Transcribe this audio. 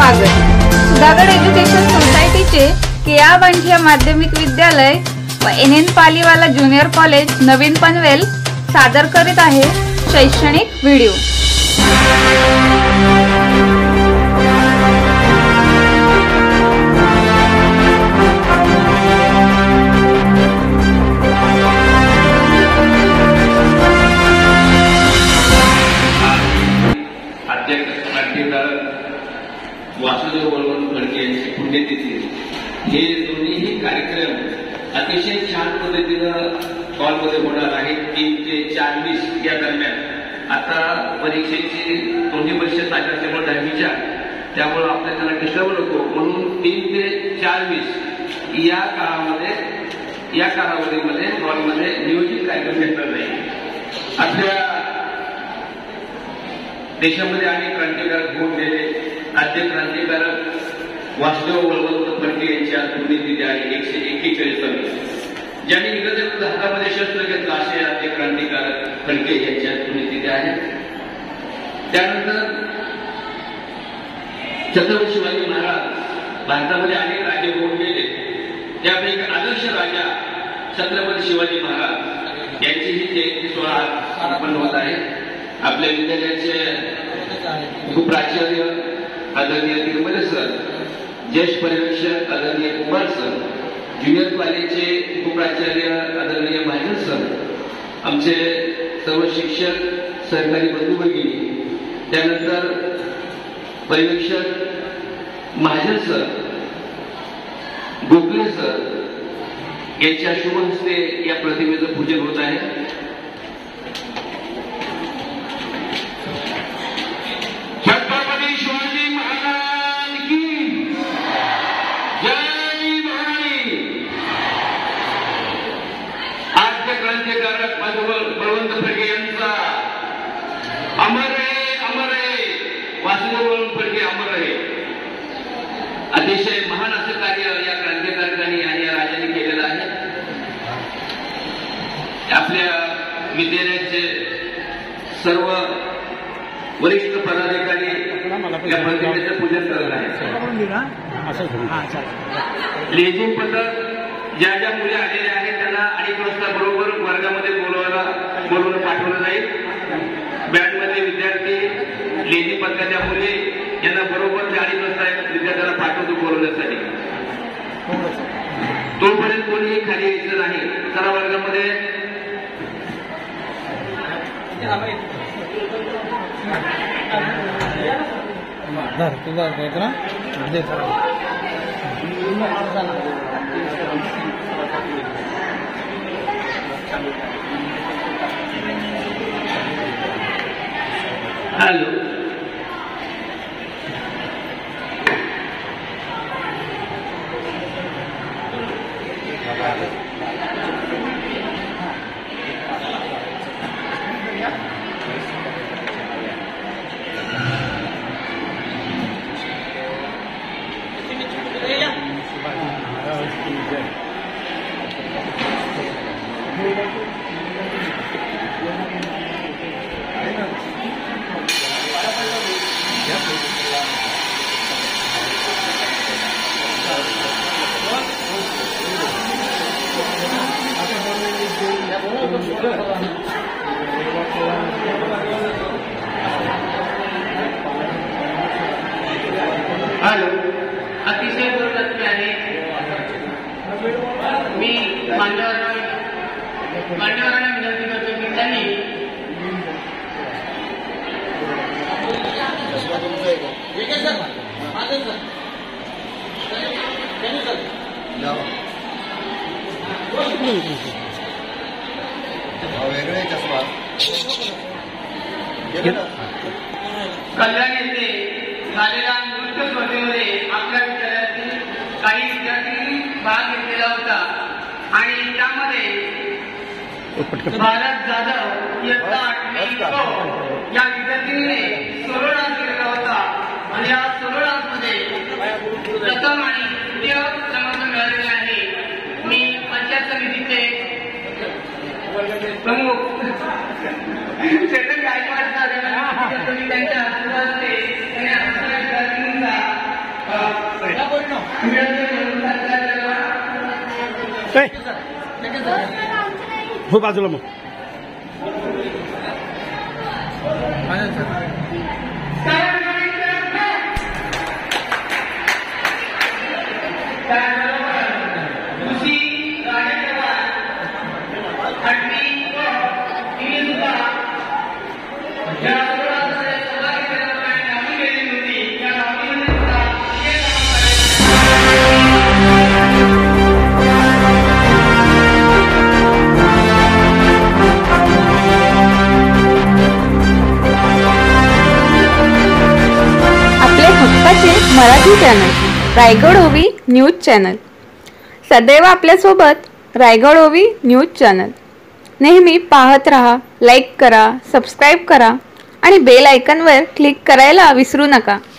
स्वागत। सुधागड एज्युकेशन सोसायटीचे केआ बांठिया माध्यमिक विद्यालय व NN Paliwala junior college Navin Panvel सादर करीत आहे शैक्षणिक व्हिडिओ। वासुदेव बळवंत फडके यांची पुण्यतिथी हे दोन्हीही कार्यक्रम अतिशय छान पद्धतीनं हॉलमध्ये होणार आहेत। 3 ते 4:20 या दरम्यान आता परीक्षेची दोन्ही परीक्षा चालू असल्यामुळे 10वीच्या त्यामुळे आपल्याला त्याला डिस्टर्ब नको म्हणून 3 ते 4:20 या कालावधीमध्ये हॉलमध्ये नियोजित कार्यक्रम घेतला जाईल। आपल्या देशामध्ये अनेक क्रांतिकारक होऊन गेले। आद्य क्रांतिकारक वासुदेव बळवंत फडके यांच्या पुण्यतिथी आहे 141वी। ज्यांनी इंग्रजांविरुद्ध हातामध्ये शस्त्र घेतलं असे आद्य क्रांतिकारक फडके यांच्या पुण्यतिथी आहे। त्यानंतर छत्रपती शिवाजी महाराज भारतामध्ये अनेक राजे होऊन गेले, त्यापैकी एक आदर्श राजा छत्रपती शिवाजी महाराज यांचीही जयंती सोहळा संपन्न होत आहे। आपल्या विद्यालयाचे उपप्राचार्य आदरणीय तिरुमले सर, ज्येष्ठ पर्यवेक्षक आदरणीय कुमार सर, ज्युनियर कॉलेजचे उपप्राचार्य आदरणीय महाजन सर, आमचे सर्व शिक्षक, सहकारी बंधू भगिनी, त्यानंतर पर्यवेक्षक महाजन सर, गोखले सर यांच्या शुभ हस्ते या प्रतिमेचं पूजन होत आहे। क्रांतिकारक बळवंत फडके यांचा अमर आहे वासुदेव बळवंत फडके अमर आहे। अतिशय महान असं कार्य या क्रांतिकारकांनी आणि या राजांनी केलेलं आहे। आपल्या विद्यालयाचे सर्व वरिष्ठ पदाधिकारी या प्रतिमेचं पूजन करत आहेत। लेझिम पथक ज्या मुली आलेल्या आहेत त्यांना 2:30 वाजता बरोबर वर्गामध्ये बोलवून पाठवलं जाईल। बँडमध्ये विद्यार्थी, लेझिम पथकाच्या मुली यांना बरोबर 2:30 वाजता विद्यार्थ्यांना पाठवतो बोलवण्यासाठी। तोपर्यंत कोणीही खाली यायचं नाही। चला वर्गामध्ये हॅलो हॅलो अतिशय गुरुदत्त आहे। मी मान्यवरांना विनंती करतो की त्यांनी कल्याण येथे झालेल्या नृत्य स्पर्धेमध्ये आपल्या विद्यालयातील काही विद्यार्थ्यांनी भाग घेतलेला होता आणि त्यामध्ये भारत जाधव इयत्ता 8वी या विद्यार्थिनीने सोलो डान्स केलेला होता आणि या सोलो डान्समध्ये प्रथम आणि द्वितीय क्रमांक मिळालेला आहे। मी पंचायत समितीचे प्रमुख चेतन गायकवाड सर यांच्या आशीर्वादाने हो बाजूला मग मराठी चॅनल रायगड ओवी न्यूज चॅनल सदैव आपल्यासोबत रायगड ओवी न्यूज चॅनल नेहमी पाहत रहा, लाईक करा, सबस्क्राईब करा आणि बेल आयकॉनवर क्लिक करायला विसरू नका।